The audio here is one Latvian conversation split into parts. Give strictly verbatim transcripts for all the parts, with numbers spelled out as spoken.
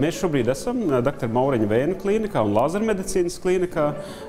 Mēs šobrīd esam doktora Mauriņa Vēnu klīnikā un lāzermedicīnas klīnikā.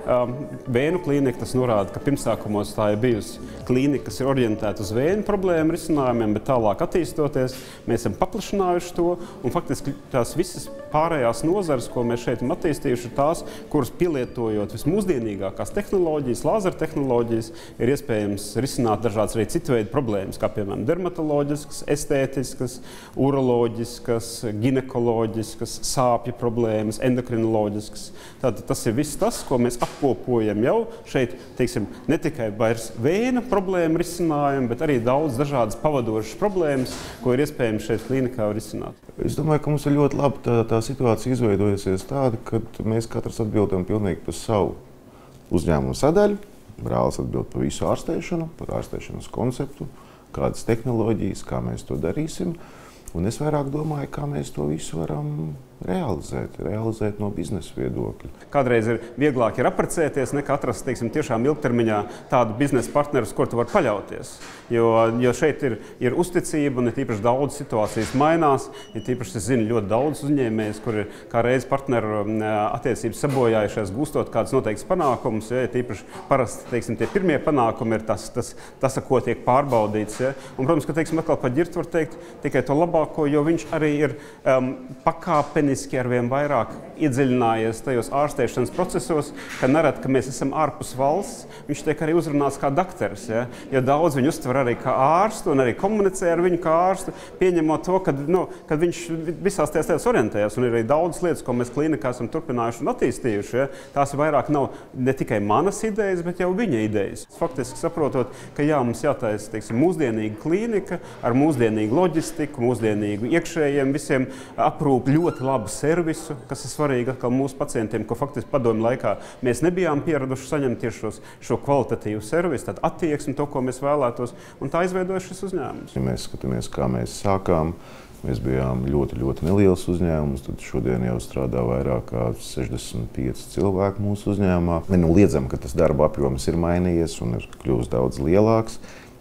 Vēnu klīnika tas norāda, ka pirmsākumos tā ir bijusi klīnika, kas ir orientēta uz vēnu problēmu risinājumiem, bet tālāk attīstoties, mēs esam paplašinājuši to un faktiski tās visas pārējās nozares, ko mēs šeit esam attīstījuši, ir tās, kuras pielietojot vismūsdienīgākās tehnoloģijas, lāzertehnoloģijas, ir iespējams risināt dažādas arī citu veidu problēmas, kā piemēram dermatoloģiskas, estētiskas, uroloģiskas, ginekoloģiskas, sāpju problēmas, endokrinoloģiskas. Tātad tas ir viss tas, ko mēs apkopojam jau šeit, teiksim, ne tikai vairs vēnu problēmu risinājumu, bet arī daudz dažādas pavadošas problēmas, ko ir iespējams šeit klīnikā risināt. Es domāju, ka mums ir ļoti labi tā, tā situācija izveidojusies tāda, ka mēs katrs atbildam pilnīgi par savu uzņēmumu sadaļu. Brālis atbild par visu ārstēšanu, par ārstēšanas konceptu, kādas tehnoloģijas, kā mēs to darīsim. Un es vairāk domāju, kā mēs to visu varam realizēt, realizēt no biznesa viedokļa. Kādreiz ir vieglāk ir apprecēties, nekā atrast, teiksim, tiešām ilgtermiņā tādu biznesa partneru, uz kur tu var paļauties. Jo, jo šeit ir, ir uzticība un ir tīpaši daudz situācijas mainās. Ir tīpaši, es zinu, ļoti daudz uzņēmējus, kur ir kā reiz partneru attiecības sabojājušies, gūstot kādus noteikts panākumus. Ja, tīpaši parasti, teiksim, tie pirmie panākumi ir tas, tas, tas ar ko tiek pārbaudīts. Ja. Un, protams, ka, teiksim, atkal par ģirtu var teikt tikai to labāko, jo viņš arī ir um, pakāpeniski arvien vairāk iedziļinājies tajos ārstēšanas procesos, ka nerad, ka mēs esam ārpus valsts, viņš tiek arī uzrunāts kā dakteris. Ja? Jo daudz viņu uztver arī kā ārstu un arī komunicē ar viņu kā ārstu, pieņemot to, ka, nu, ka viņš visās tajās lietas orientējas. Un ir arī daudz lietas, ko mēs klīnikā esam turpinājuši un attīstījuši. Ja? Tās vairāk nav ne tikai manas idejas, bet jau viņa idejas. Faktiski saprotot, ka jā, mums jātaisa, teiksim, mūsdienīga klīnika ar mūsdienīgu loģistiku, mūsdienīgu iekšējiem visiem aprūp ļoti labu servisu, kas ir svarīgi atkal mūsu pacientiem, ko faktiski padomju laikā mēs nebijām pieraduši saņemt tieši šos, šo kvalitatīvu servisu, tad attieksmi to, ko mēs vēlētos, un tā izveidojas šis uzņēmums. Ja mēs skatāmies, kā mēs sākām, mēs bijām ļoti, ļoti neliels uzņēmums, tad šodien jau strādā vairāk kā sešdesmit pieci cilvēki mūsu uzņēmumā. Nenoliedzam, ka tas darba apjoms ir mainījies un ir kļūst daudz lielāks.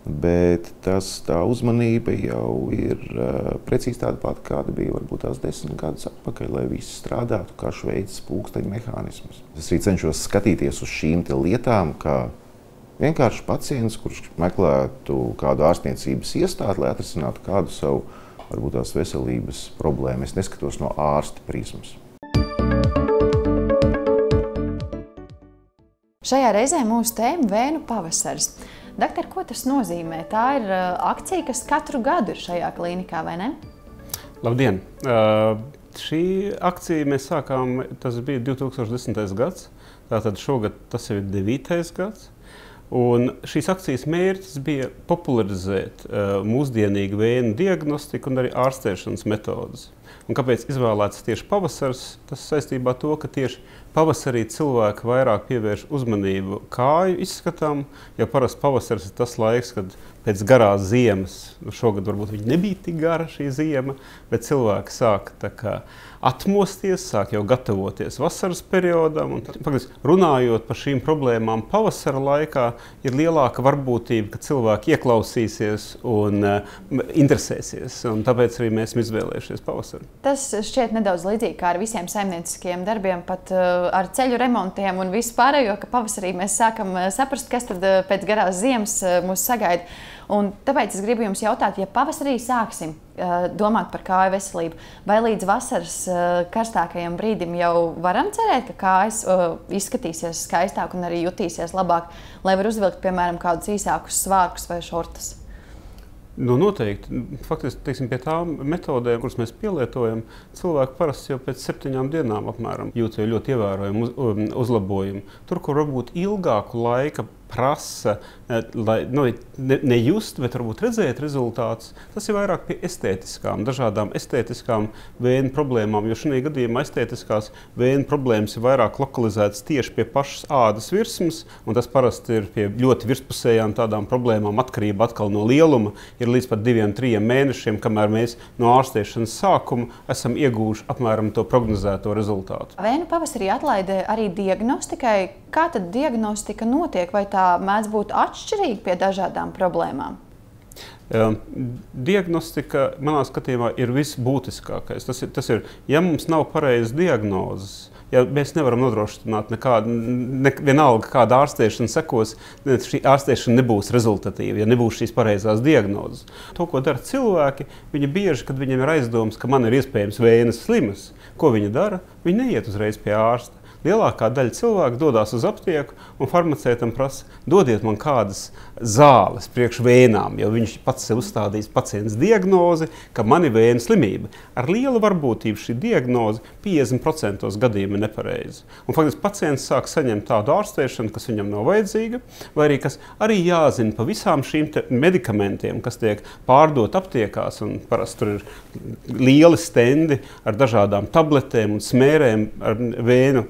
Bet tas, tā uzmanība jau ir uh, precīzi tāda pati, kāda bija varbūt tās desmit gadus atpakaļ, lai viss strādātu kā Šveices pulksteņu mehānisms. Es arī cenšos skatīties uz šīm lietām, kā vienkārši pacients, kurš meklētu kādu ārstniecības iestādi, lai atrisinātu kādu savu varbūt tās veselības problēmu. Es neskatos no ārsta prizmas. Šajā reizē mūsu tēma Vēnu pavasaris. Doktor, ko tas nozīmē? Tā ir akcija, kas katru gadu ir šajā klīnikā, vai ne? Labdien! Uh, šī akcija mēs sākām, tas bija divi tūkstoši desmitais gads, tātad šogad tas jau ir devītais gads. Un šīs akcijas mērķis bija popularizēt uh, mūsdienīgu vēnu diagnostiku un arī ārstēšanas metodas. Un kāpēc izvēlēts tieši pavasaris? Tas saistībā ar to, ka tieši pavasarī cilvēki vairāk pievērš uzmanību kāju izskatām, jo parasti pavasaris ir tas laiks, kad pēc garās ziemas, šogad varbūt viņa nebija tik gara šī ziema, bet cilvēki sāk tā kā atmosties, sāk jau gatavoties vasaras periodam. Un, faktiski, runājot par šīm problēmām pavasara laikā, ir lielāka varbūtība, ka cilvēki ieklausīsies un uh, interesēsies. Un tāpēc arī mēs esam izvēlējušies pavasaru. Tas šķiet nedaudz līdzīgi kā ar visiem saimnieciskiem darbiem, pat uh, ar ceļu remontiem un visu pārējo, ka pavasarī mēs sākam saprast, kas tad uh, pēc garās ziemas uh, mūs sagaida. Un tāpēc es gribu jums jautāt, ja pavasarī sāksim uh, domāt par kāju veselību, vai līdz vasaras uh, karstākajam brīdim jau varam cerēt, ka kājas uh, izskatīsies skaistāk un arī jutīsies labāk, lai var uzvilkt, piemēram, kādus īsākus svārkus vai šortus? Nu, noteikti. Faktiski, teiksim, pie tām metodēm, kuras mēs pielietojam, cilvēki parasti jau pēc septiņām dienām apmēram jūt jau ļoti ievērojumu uz, um, uzlabojumu. Tur, kur varbūt ilgāku laika prasa, lai nu, ne, ne just, bet varbūt redzēt rezultātus, tas ir vairāk pie estētiskām, dažādām estētiskām vēnu problēmām, jo šajā gadījumā estētiskās vēnu problēmas ir vairāk lokalizētas tieši pie pašas ādas virsmas, un tas parasti ir pie ļoti virspusējām tādām problēmām, atkarība atkal no lieluma, ir līdz pat diviem, trijiem mēnešiem, kamēr mēs no ārstēšanas sākuma esam iegūši apmēram to prognozēto rezultātu. Vēnu pavasarī atlaide arī diagnostikai. Kā tad diagnostika notiek? Vai tā mēdz būt atšķirīga pie dažādām problēmām? Diagnostika, manā skatījumā, ir visbūtiskākais. Tas ir, tas ir, ja mums nav pareizas diagnozes, ja mēs nevaram nodrošināt nekādu, ne, vienalga kāda ārstēšana sekos, šī ārstēšana nebūs rezultatīva, ja nebūs šīs pareizās diagnozes. To, ko dara cilvēki, viņi bieži, kad viņiem ir aizdomas, ka man ir iespējams vēnes slimas, ko viņi dara? Viņi neiet uzreiz pie ārsta. Lielākā daļa cilvēku dodas uz aptieku un farmaceitam prasa, dodiet man kādas zāles priekš vēnām, jo viņš pats sev uzstādīs pacients diagnozi, ka man ir vēju slimība. Ar lielu varbūtību šī diagnoze piecdesmit procenti gadījumā ir nepareiza. Un faktiski pacients sāk saņemt tādu ārstēšanu, kas viņam nav vajadzīga, vai arī kas arī jāzina pa visām šīm medikamentiem, kas tiek pārdot aptiekās, un parasti tur ir lieli stendi ar dažādām tabletēm un smērēm ar vēnu,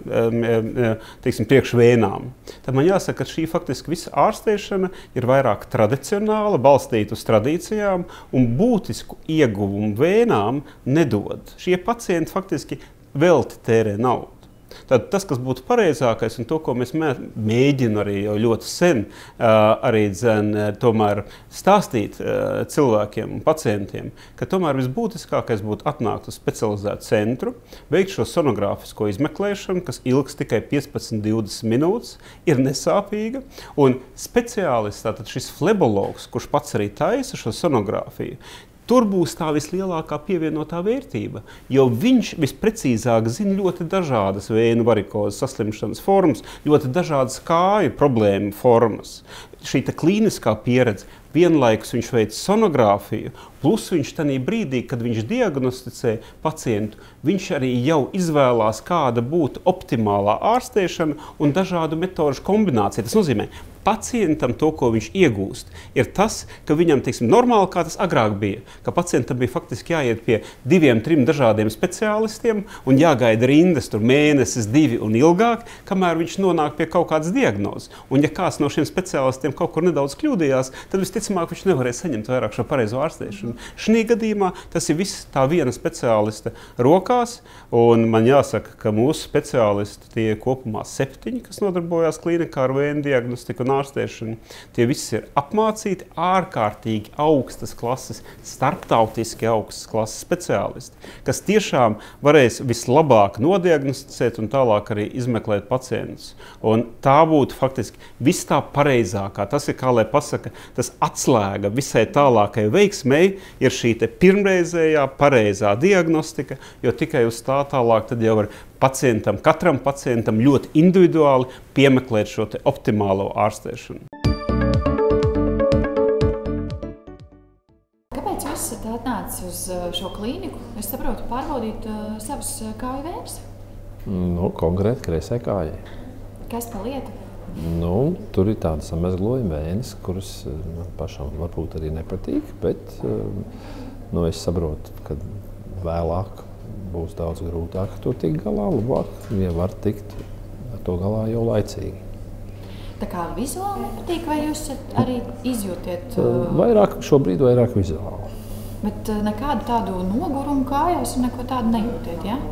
teiksim, priekš vēnām. Tad man jāsaka, ka šī faktiski visa ārstēšana ir vairāk tradicionāla, balstīta uz tradīcijām un būtisku ieguvumu vēnām nedod. Šie pacienti faktiski velti tērē naudu. Tad tas, kas būtu pareizākais un to, ko mēs mēģinām arī jau ļoti sen arī dzen, tomēr stāstīt cilvēkiem un pacientiem, ka tomēr visbūtiskākais būtu atnākt uz specializētu centru, veikt šo sonogrāfisko izmeklēšanu, kas ilgs tikai piecpadsmit līdz divdesmit minūtes, ir nesāpīga, un speciālists, tātad šis flebologs, kurš pats arī taisa šo sonogrāfiju, tur būs tā vislielākā pievienotā vērtība, jo viņš visprecīzāk zina ļoti dažādas vēju varikozes saslimšanas formas, ļoti dažādas kāju problēmu formas. Šī klīniskā pieredze, vienlaikus viņš veic sonogrāfiju, plus viņš tajā brīdī, kad viņš diagnosticē pacientu, viņš arī jau izvēlās, kāda būtu optimālā ārstēšana un dažādu metožu kombinācija. Tas nozīmē, pacientam to, ko viņš iegūst, ir tas, ka viņam, teiksim, normāli, kā tas agrāk bija, ka pacientam bija faktiski jāiet pie diviem, trim dažādiem speciālistiem un jāgaida rindas tur mēnesis, divi un ilgāk, kamēr viņš nonāk pie kaut kādas diagnozes. Un ja kāds no šiem speciālistiem kaut kur nedaudz kļūdījās, tad visticamāk viņš nevarēja saņemt vairāk šo pareizo ārstēšanu. Šī gadījumā tas ir viss tā viena speciālista rokās, un man jāsaka, ka mūsu speciālisti tie kopumā septiņi, kas nodarbojās klīnikā ar vēju diagnostiku un ārstēšanu. Tie visi ir apmācīti ārkārtīgi augstas klases, starptautiski augstas klases speciālisti, kas tiešām varēs vislabāk nodiagnosticēt un tālāk arī izmeklēt pacientus. Un tā būtu faktiski viss tā pareizākā. Tas ir, kā lai pasaka, tas atslēga visai tālākai veiksmei ir šī te pirmreizējā pareizā diagnostika, jo tikai uz tā tālāk tad jau var pacientam, katram pacientam ļoti individuāli piemeklēt šo te optimālo ārstēšanu. Kāpēc jūs esat atnācis uz šo klīniku? Es saprotu, pārbaudīt uh, savus kāju vējas? Nu, konkrēti kreisai kājai. Kas pa lietu? Nu, tur ir tāda samezglojuma vēnes, kuras man pašam varbūt arī nepatīk, bet nu, es saprotu, ka vēlāk būs daudz grūtāk to tikt galā, labāk, ja var tikt ar to galā jau laicīgi. Tā kā vizuāli nepatīk, vai jūs arī izjūtiet? Vairāk, šobrīd vairāk vizuāli. Bet nekādu tādu nogurumu kājās un neko tādu nejūtiet, ja?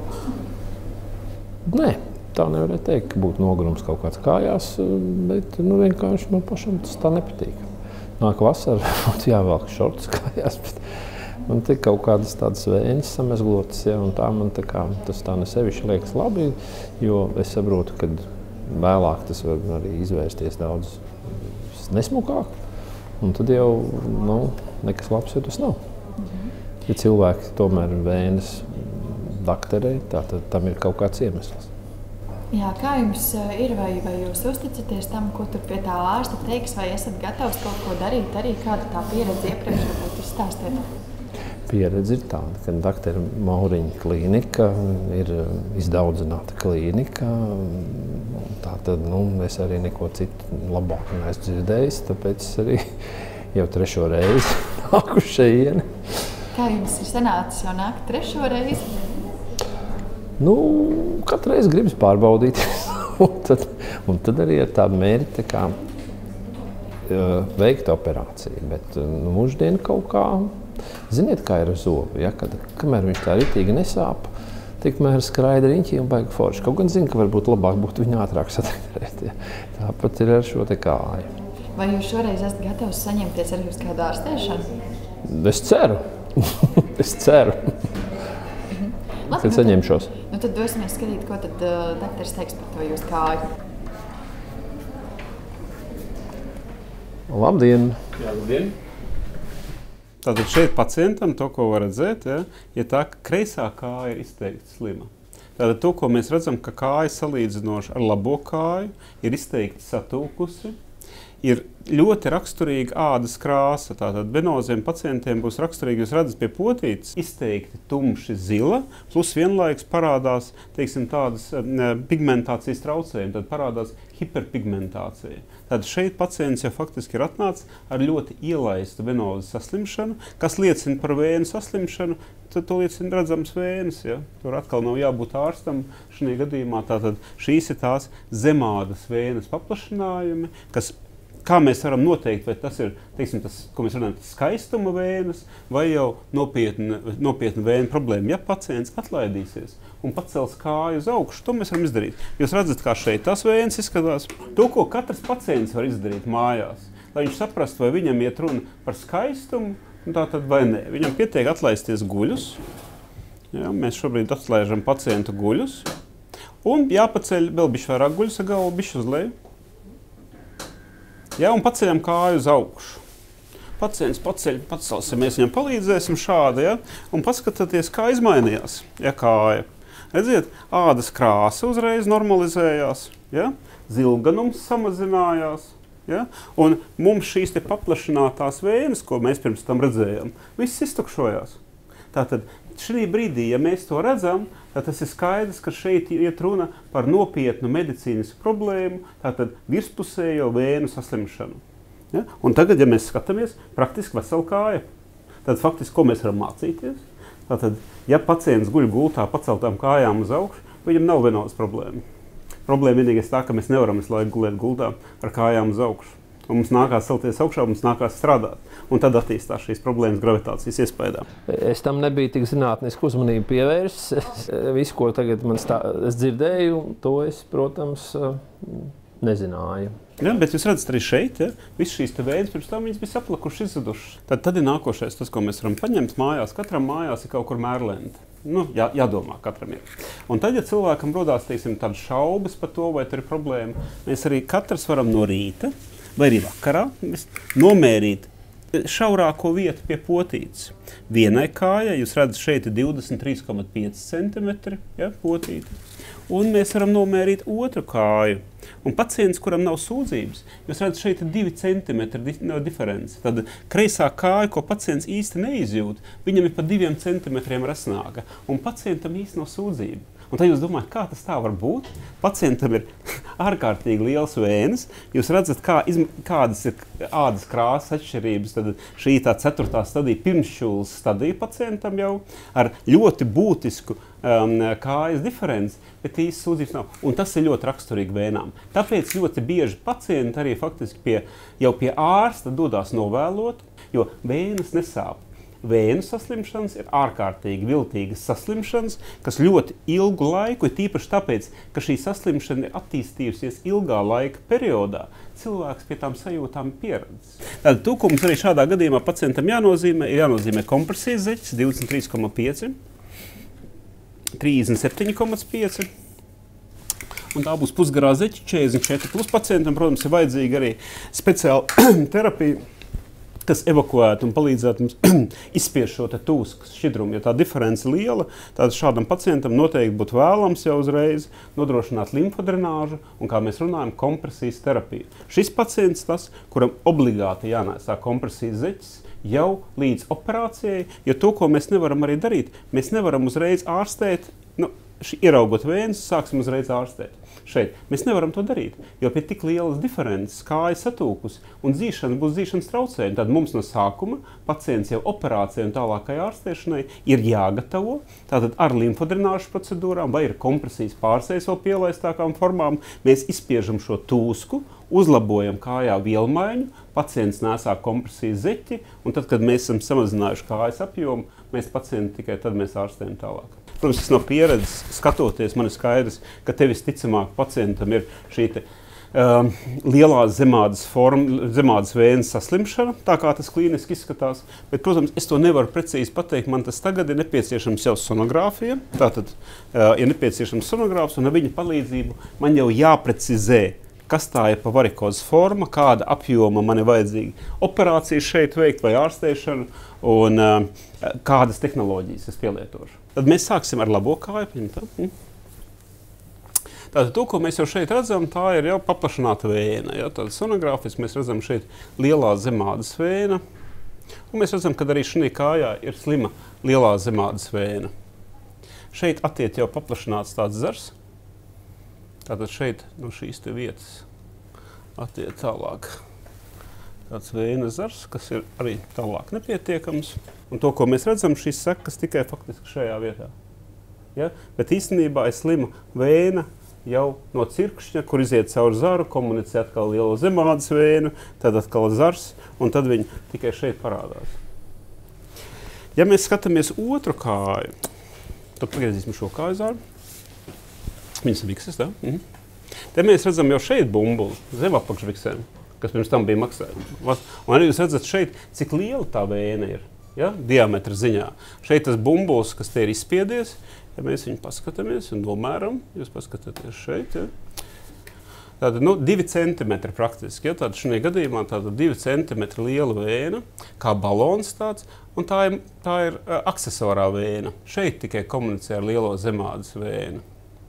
Nē, tā nevarētu teikt, ka būtu nogurums kaut kāds kājās, bet nu, vienkārši man pašam tas tā nepatīk. Nāk vasara, būtu jāvelk šortus kājās, bet man te kaut kādas tādas vējas samezglotas, ja, un tā man tā kā, tas tā ne sevišķi liekas labi, jo es saprotu, ka vēlāk tas var arī izvērsties daudz nesmukāk, un tad jau nu, nekas labs jau tas nav. Mhm. Ja cilvēki tomēr vējas dakterē, tā, tad tam ir kaut kāds iemesls. Jā, kā jums ir, vai, vai jūs uzticaties tam, ko tur pie tā ārsta teiks, vai esat gatavs kaut ko darīt, arī kāda tā pieredze iepriekš varbūt izstāstiet? Pieredze ir tāda, ka doktora Mauriņa klīnika ir izdaudzināta klīnika. Tātad nu, es arī neko citu labāk neesmu dzirdējis, tāpēc es arī jau trešo reizi nāku šejieni. Kā jums ir sanācis jau nākt trešo reizi? Nu, katru reizi gribas pārbaudīt. un, tad, un tad arī ar tādu mērķi tā kā, veikt operāciju. Bet nu, mūždien kaut kā, ziniet, kā ir ar zobu, ja? Kad, kamēr viņš tā ritīgi nesāp, tikmēr skraida riņķī un baigi forši. Kaut gan zinu, ka varbūt labāk būtu viņu ātrāk sadekrēt. Ja? Tāpat ir ar šo te kāju. Vai jūs šoreiz esat gatavs saņemties arī uz kādu ārstēšanu? Es ceru. es ceru. Labi, Kad saņemšos. Nu tad dosimies skatīt, ko tad uh, dakteris teiks par to jūsu kāju. Labdien! Jā, labdien! Tātad šeit pacientam to, ko var redzēt, ja, ja tā kreisā kāja ir izteikti slima. Tātad to, ko mēs redzam, ka kāja salīdzinoši ar labo kāju ir izteikti satūkusi, ir ļoti raksturīga ādas krāsa. Tātad venoziem pacientiem būs raksturīgi, jūs redzat pie potītes, izteikti tumši zila, plus vienlaikus parādās, teiksim, tādas ne, pigmentācijas traucējumi, tad parādās hiperpigmentācija. Tad šeit pacients jau faktiski ir atnācis ar ļoti ielaistu venozes saslimšanu, kas liecina par vēnu saslimšanu, tad to liecina redzams vēnes. Ja? Tur atkal nav jābūt ārstam šajā gadījumā. Tātad šīs ir tās zemādas vēnes paplašinājumi, kas, kā mēs varam noteikt, vai tas ir, teiksim, tas, ko mēs runājam, tas skaistuma vēnes, vai jau nopietna, nopietna vēna problēma. Ja pacients atlaidīsies un pacels kāju uz augšu, to mēs varam izdarīt. Jūs redzat, kā šeit tās vēnes izskatās. To, ko katrs pacients var izdarīt mājās, lai viņš saprastu, vai viņam iet runa par skaistumu, tā tad vai nē. Viņam pietiek atlaisties guļus. Ja, mēs šobrīd atlaižam pacientu guļus. Un jāpaceļ vēl bišķi vairāk guļus ar galvu, bišķi uz leju. Ja, un paceļam kāju uz augšu. Pacients paceļ, pacelsimies, viņam palīdzēsim šādi, ja, un paskatieties, kā izmainījās, ja, kāja. Redziet, ādas krāsa uzreiz normalizējās, ja, zilganums samazinājās, ja, un mums šīs te paplašinātās vēnes, ko mēs pirms tam redzējām, viss iztukšojās. Tātad, šī brīdī, ja mēs to redzam, tad tas ir skaidrs, ka šeit iet runa par nopietnu medicīnisku problēmu, tātad virspusējo vēnu saslimšanu. Ja? Un tagad, ja mēs skatāmies, praktiski vesela kāja, tad faktiski, ko mēs varam mācīties? Tātad, ja pacients guļ gultā paceltām kājām uz augšu, viņam nav venozes problēma. Problēma vienīgais tā, ka mēs nevaram visu laiku gulēt gultā ar kājām uz augšu. Un mums nākās celties augšā, mums nākās strādāt. Un tad attīstās šīs problēmas gravitācijas iespējā. Es tam nebiju tik zinātniski uzmanību pievērsis. Visu, ko tagad man stā, es dzirdēju, to es, protams, nezināju. Ja, bet jūs redzat arī šeit, ja, visas šīs te veidas, pirms tam viņas bija saplakušas, izzudušas. Tad, tad ir nākošais tas, ko mēs varam paņemt mājās. Katram mājās ir kaut kur mērlente. Nu, jā, jādomā katram ir. Un tad, ja cilvēkam rodās, teiksim, tādas šaubas par to, vai tur ir problēma, mēs arī katrs varam no rīta vai arī vakarā nomērīt šaurāko vietu pie potītes. Vienai kājai, jūs redzat, šeit ir divdesmit trīs komats pieci centimetri, ja, potīte. Un mēs varam nomērīt otru kāju. Un pacients, kuram nav sūdzības, jūs redzat, šeit ir divi centimetri diference. Tad kreisā kāja, ko pacients īsti neizjūt, viņam ir pa diviem centimetriem rasnāka. Un pacientam īsti nav sūdzība. Un tad jūs domājat, kā tas tā var būt? Pacientam ir ārkārtīgi liels vēnes. Jūs redzat, kā, izm, kādas ir ādas krāsas atšķirības. Tad šī tā ceturtā stadija, pirmsšķūles stadija pacientam jau ar ļoti būtisku um, kājas diferenci, bet īsti sūdzības nav. Un tas ir ļoti raksturīgi vēnām. Tāpēc ļoti bieži pacienti arī faktiski pie, jau pie ārsta dodās novēlot, jo vēnes nesāp. Vēnu saslimšanas ir ārkārtīgi viltīgas saslimšanas, kas ļoti ilgu laiku, ir tīpaši tāpēc, ka šī saslimšana ir attīstījusies ilgā laika periodā, cilvēks pie tām sajūtām pieredzes. Tātad to, ko mums arī šādā gadījumā pacientam jānozīmē, ir jānozīmē kompresijas zeķis divdesmit trīs komats pieci, trīsdesmit septiņi komats pieci. Un tā būs pusgarā zeķa četrdesmit četri. Plus pacientam, protams, ir vajadzīga arī speciāla terapija, kas evakuētu un palīdzētu mums izspiest šo tūskas šķidrumu. Ja tā diference ir liela, tad šādam pacientam noteikti būtu vēlams jau uzreiz nodrošināt limfodrenāžu un, kā mēs runājam, kompresijas terapiju. Šis pacients tas, kuram obligāti jānēsā kompresijas zeķis jau līdz operācijai, jo to, ko mēs nevaram arī darīt, mēs nevaram uzreiz ārstēt, nu, ieraugot vēnes, sāksim uzreiz ārstēt. Šeit mēs nevaram to darīt, jo pie tik lielas diferences kāja satūkus un dzīšana būs dzīšanas traucējumi. Tad mums no sākuma pacients jau operācijai un tālākai ārstēšanai ir jāgatavo, tātad ar limfodrenāžu procedūrām vai ir kompresijas pārsejas vēl pielaistākām formām. Mēs izspiežam šo tūsku, uzlabojam kājā vielmaiņu, pacients nesā kompresijas zeķi, un tad, kad mēs esam samazinājuši kājas apjomu, mēs pacienti tikai tad mēs ārstējam tālāk. Protams, no pieredzes skatoties, man ir skaidrs, ka te visticamāk pacientam ir šī te uh, lielās zemādas, forma, zemādas vējas saslimšana, tā kā tas klīniski izskatās. Bet, protams, es to nevaru precīzi pateikt. Man tas tagad ir nepieciešams jau sonogrāfija. Tātad uh, ir nepieciešams sonogrāfs, un ar viņa palīdzību man jau jāprecizē, kas tā ir pa varikozes forma, kāda apjoma man ir vajadzīga operācijas šeit veikt vai ārstēšanu, un uh, kādas tehnoloģijas es pielietošu. Tad mēs sāksim ar labo kāju. Tātad to, ko mēs jau šeit redzam, tā ir jau paplašināta vēna. Ja? Tātad sonogrāfiski mēs redzam šeit lielā zemādas vēna, un mēs redzam, ka arī šī kājā ir slima lielā zemādas vēna. Šeit attiek jau paplašināts tāds zars. Tātad šeit no šīs te vietas attiek tālāk tāds vējas zars, kas ir arī tālāk nepietiekams. Un to, ko mēs redzam, šīs sekas tikai faktiski šajā vietā. Ja? Bet īstenībā ir slima vēna jau no cirkšņa, kur iziet caur zaru, komunicē atkal lielo zemādas vēnu, tad atkal zars, un tad viņi tikai šeit parādās. Ja mēs skatāmies otru kāju, tad pagriezīsim šo kāju zaru. Viņas vikses, tā? Mhm. Te mēs redzam jau šeit bumbuli, zem apakšviksēm, kas pirms tam bija maksājumi. Un arī jūs redzat šeit, cik liela tā vēna ir, ja? Diametra ziņā. Šeit tas bumbulis, kas te ir izspiedies, ja mēs viņu paskatāmies un domēram, jūs paskatāties šeit, ja? Tātad, nu, divi centimetri praktiski, ja? Tātad šajā gadījumā tātad divi centimetri liela vēna, kā balons tāds, un tā ir, tā ir uh, aksesorā vēna. Šeit tikai komunicē ar lielo zemādas vēnu.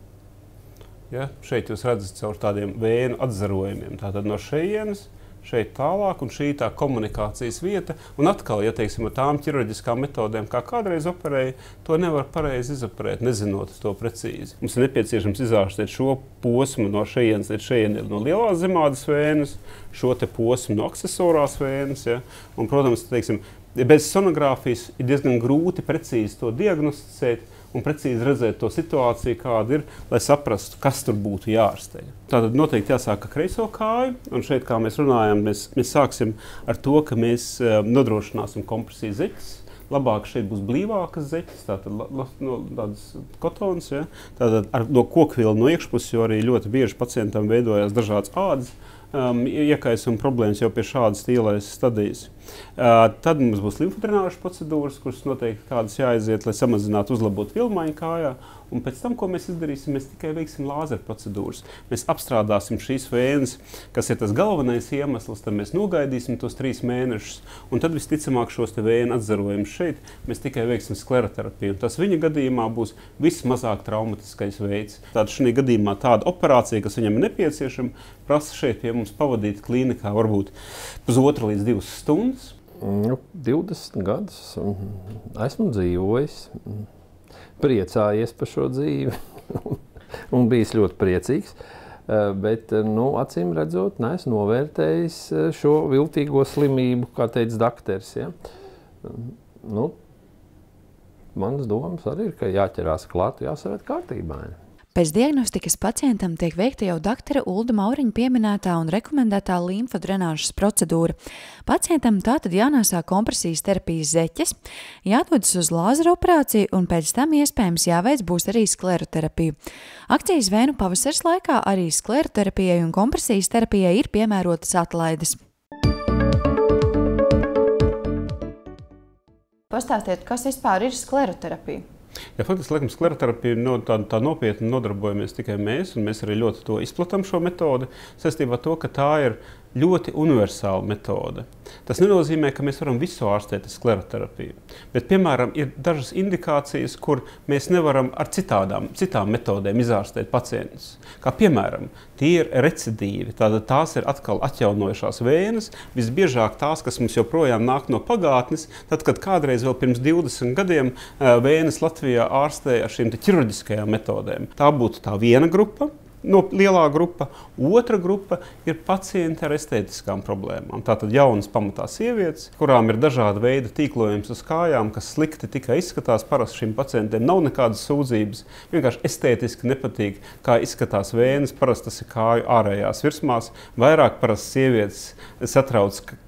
Ja? Šeit jūs redzat caur tādiem vēnu atzarojumiem. Tātad no šejienes, šeit tālāk, un šī tā komunikācijas vieta. Un atkal, ja teiksim, ar tām ķirurģiskām metodēm, kā kādreiz operēja, to nevar pareizi izoperēt, nezinot to precīzi. Mums ir nepieciešams izārstēt šo posmu no šejienes līdz šejienei no lielās zemādas vēnas, šo te posmu no aksesorās vēnas. Ja? Un, protams, teiksim, bez sonogrāfijas ir diezgan grūti precīzi to diagnosticēt un precīzi redzēt to situāciju, kāda ir, lai saprastu, kas tur būtu jārastē. Tātad noteikti jāsāk ar kreiso kāju, un šeit, kā mēs runājam, mēs, mēs sāksim ar to, ka mēs uh, nodrošināsim kompresiju zeķes. Labāk šeit būs blīvākas zeķes, tātad la, no, tādas kotons, ja? Tātad ar, no kokvilna no iekšpuses, jo arī ļoti bieži pacientam veidojās dažādas ādas um, iekaisuma problēmas jau pie šādas tīlais stadijas. Uh, tad mums būs limfodrenāžas procedūras, kuras noteikti kādas jāaiziet, lai samazinātu, uzlabotu vilmaiņu kājā. Un pēc tam, ko mēs izdarīsim, mēs tikai veiksim lāzeru procedūras. Mēs apstrādāsim šīs vēnas, kas ir tas galvenais iemesls, tad mēs nogaidīsim tos trīs mēnešus. Un tad visticamāk šos te vēnu atzarojumus šeit mēs tikai veiksim skleroterapiju. Tas viņa gadījumā būs vismazāk traumatiskais veids. Tātad šī gadījumā tāda operācija, kas viņam ir nepieciešama, prasa šeit pie mums pavadīt klīnikā varbūt pusotra līdz divas stundas. Nu, divdesmit gadus esmu dzīvojis, priecājies par šo dzīvi un bijis ļoti priecīgs. Bet, nu, acīm redzot, neesmu novērtējis šo viltīgo slimību, kā teica dakteris. Ja? Nu, manas domas arī ir, ka jāķerās klāt, jāsavērt kārtībā. Pēc diagnostikas pacientam tiek veikta jau doktora Ulda Mauriņa pieminētā un rekomendētā limfodrenāžas procedūra. Pacientam tātad jānēsā kompresijas terapijas zeķes, jādodas uz lāzera operāciju un pēc tam iespējams jāveic būs arī skleroterapija. Akcijas vēnu pavasaras laikā arī skleroterapijai un kompresijas terapijai ir piemērotas atlaides. Pastāstiet, kas vispār ir skleroterapija? Ja, faktiski, laikam, skleroterapija no, tā, tā nopietni nodarbojamies tikai mēs, un mēs arī ļoti to izplatām šo metodi, saistībā ar to, ka tā ir ļoti universāla metode. Tas nenozīmē, ka mēs varam visu ārstēt ar skleroterapiju. Bet, piemēram, ir dažas indikācijas, kur mēs nevaram ar citādām, citām metodēm izārstēt pacientus. Kā piemēram, tie ir recidīvi, tātad tās ir atkal atjaunojušās vēnas, visbiežāk tās, kas mums joprojām nāk no pagātnes, tad, kad kādreiz vēl pirms divdesmit gadiem vēnas Latvijā ārstēja ar šīm te ķirurģiskajām metodēm. Tā būtu tā viena grupa. No lielā grupa. Otra grupa ir pacienti ar estētiskām problēmām. Tātad jaunas pamatā sievietes, kurām ir dažāda veida tīklojums uz kājām, kas slikti tikai izskatās. Parasti šīm pacientiem nav nekādas sūdzības. Vienkārši estētiski nepatīk, kā izskatās vēnas. Parasti tas ir kāju ārējās virsmās. Vairāk parasti sievietes satrauc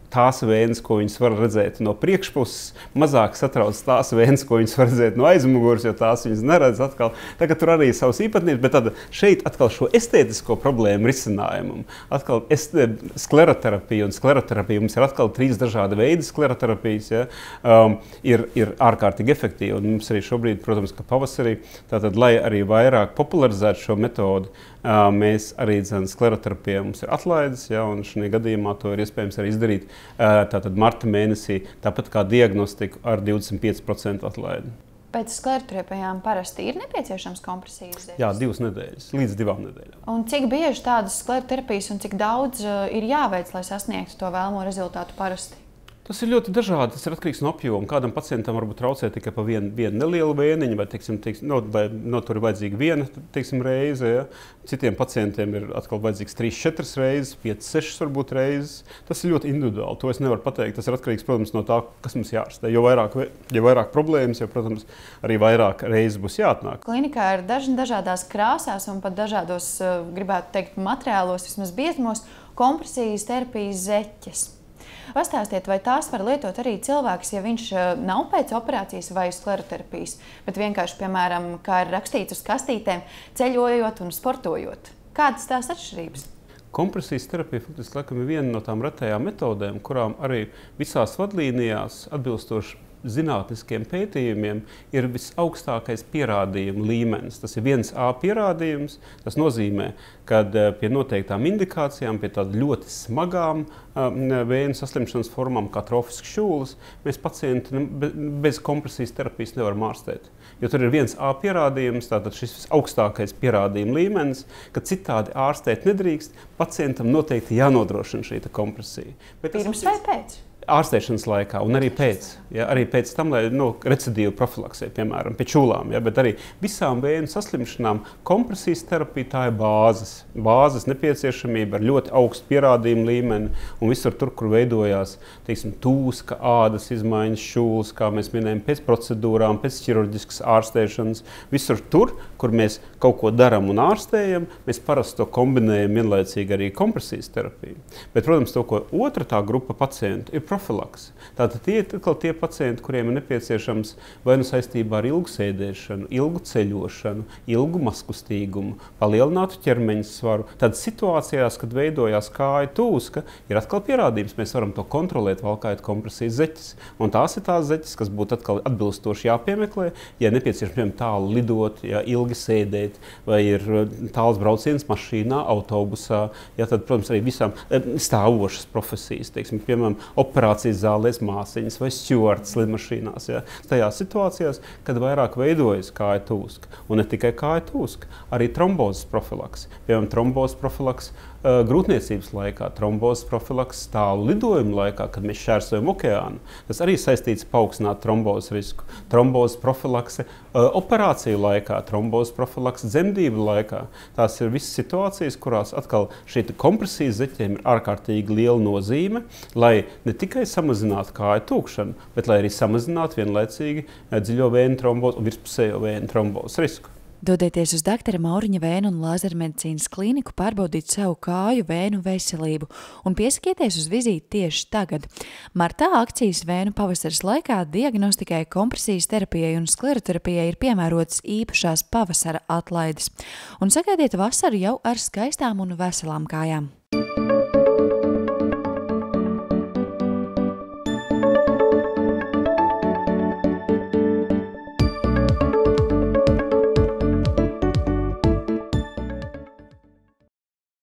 tās vēnes, ko viņas var redzēt no priekšpuses, mazāk satrauc tās vēnes, ko viņas var redzēt no aizmugures, jo tās viņas neredz atkal. Tagad tur arī savas īpatnības, bet tad šeit atkal šo estētisko problēmu risinājumu. Atkal skleroterapija un skleroterapija, mums ir atkal trīs dažādi veidi skleroterapijas, ja, um, ir, ir ārkārtīgi efektīvi. Un mums arī šobrīd, protams, ka pavasarī, tātad, lai arī vairāk popularizētu šo metodu, uh, mēs arī dzen skleroterapijā mums ir atlaides, ja, un šajā gadījumā to ir iespējams arī izdarīt tātad marta mēnesī, tāpat kā diagnostiku ar divdesmit pieci procenti atlaidi. Pēc skleroterapijām parasti ir nepieciešams kompresijas zeķes? Jā, divas nedēļas, līdz divām nedēļām. Un cik bieži tādas skleroterapijas un cik daudz ir jāveic, lai sasniegtu to vēlamo rezultātu parasti? Tas ir ļoti dažādi. Tas ir atkarīgs no apjoma. Kādam pacientam varbūt traucē tikai pa vienu, vienu nelielu vēniņu, vai, teiksim, teiksim, no, vai no tur ir vajadzīga viena teiksim, reize. Ja. Citiem pacientiem ir atkal vajadzīgs trīs, četras reizes, piecas, sešas varbūt reizes. Tas ir ļoti individuāli. To es nevaru pateikt. Tas ir atkarīgs, protams, no tā, kas mums jārastē. Jo vairāk, jo vairāk problēmas, jo, protams, arī vairāk reizes būs jāatnāk. Klinikā ir daži dažādās krāsās un pat dažādos, gribētu teikt, materiālos, vismaz biezumos, kompresijas terapijas zeķes. Pastāstiet, vai tās var lietot arī cilvēks, ja viņš nav pēc operācijas vai skleroterapijas, bet vienkārši, piemēram, kā ir rakstīts uz kastītēm, ceļojot un sportojot. Kādas tās atšķirības? Kompresijas terapija faktiski laikam ir viena no tām retajām metodēm, kurām arī visās vadlīnijās atbilstoši zinātniskiem pētījumiem ir visaugstākais pierādījumu līmenis. Tas ir viens A pierādījums. Tas nozīmē, ka pie noteiktām indikācijām, pie tādām ļoti smagām vēju saslimšanas formām, kā trofisks šūlis, mēs pacientu bez kompresijas terapijas nevaram ārstēt. Jo tur ir viens A pierādījums, tātad šis visaugstākais pierādījuma līmenis, ka citādi ārstēt nedrīkst, pacientam noteikti jānodrošina šī kompresija. Pirms vai pēc? Ārstēšanas laikā un arī pēc, ja, arī pēc tam, lai no recidīvu profilaksē, piemēram, pie čūlām, ja, bet arī visām vēju saslimšanām kompresijas terapija tā ir bāzes, bāzes nepieciešamība ar ļoti augstu pierādījumu līmeni un visur tur, kur veidojās, teiksim, tūska, ādas izmaiņas, šūles, kā mēs minējam, pēc procedūrām, pēc ķirurģiskas ārstēšanas, visur tur, kur mēs kaut ko daram un ārstējam, mēs parasti to kombinējam vienlaicīgi arī kompresijas terapiju. Bet, protams, to, ko otra tā grupa pacientu ir profilaks. Tātad tie ir tie pacienti, kuriem ir nepieciešams vai nu saistībā ar ilgu sēdēšanu, ilgu ceļošanu, ilgu maskustīgumu, palielinātu ķermeņa svaru. Tad situācijās, kad veidojās kāju tūska, ir atkal pierādījums, mēs varam to kontrolēt, valkājot kompresijas zeķes. Un tās ir tās zeķes, kas būtu atkal atbilstoši jāpiemeklē, ja nepieciešams tālu lidot, ja ilgi sēdēt, vai ir tāls brauciens mašīnā, autobusā, ja tad, protams, arī visām stāvošas profesijas, teiksim, piemēram, operācijas zālēs māsiņas vai stjuards lidmašīnās. Ja? Tajās situācijās, kad vairāk veidojas kāja tūska. Un ne tikai kāja tūska, arī trombozes profilaks. Piemēram, trombozes profilaks uh, grūtniecības laikā, trombozes profilaks tālu lidojumu laikā, kad mēs šķērsojam okeānu. Tas arī saistīts paaugstināt trombozes risku. Trombozes profilakse uh, operāciju laikā, trombozes profilakse dzemdību laikā. Tās ir visas situācijas, kurās atkal šī kompresijas zeķiem ir ārkārtīgi liela nozīme, lai ne tikai samazinātu kāju tūkšanu, bet lai arī samazinātu vienlaicīgi dziļo vēju trombozu un virspusējo vēju trombozes risku. Dodieties uz doktora Mauriņa vēju un lāzermedicīnas klīniku, pārbaudīt savu kāju vēju veselību un piesakieties uz vizīti tieši tagad. Martā akcijas vēju pavasaras laikā diagnostikai, kompresijas terapijai un skleroterapijai ir piemērotas īpašās pavasara atlaides. Un sagaidiet vasaru jau ar skaistām un veselām kājām.